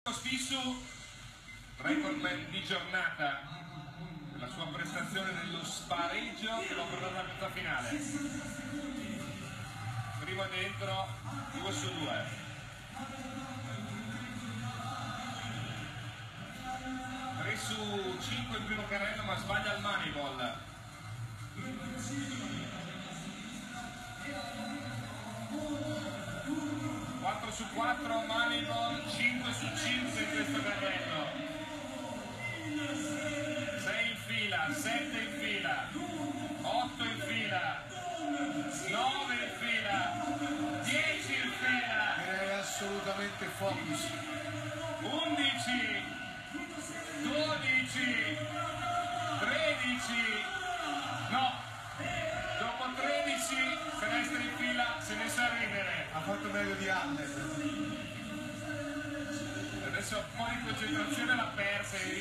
Sfisu, recordman di giornata, la sua prestazione nello spareggio che l'ha portato alla quinta finale. Primo dentro, 2 su 2. Tre su 5 il primo carrello, ma sbaglia il Moneyball. 4 su 4 Moneyball, 5 su 5 in questo carrello. 6 in fila, 7 in fila, 8 in fila, 9 in fila, 10 in fila. È assolutamente focus. 11, 12, 13, no, dopo 13 finestre in fila se ne sa ridere. Ha fatto meglio di Allen. Adesso un po' di concentrazione l'ha persa.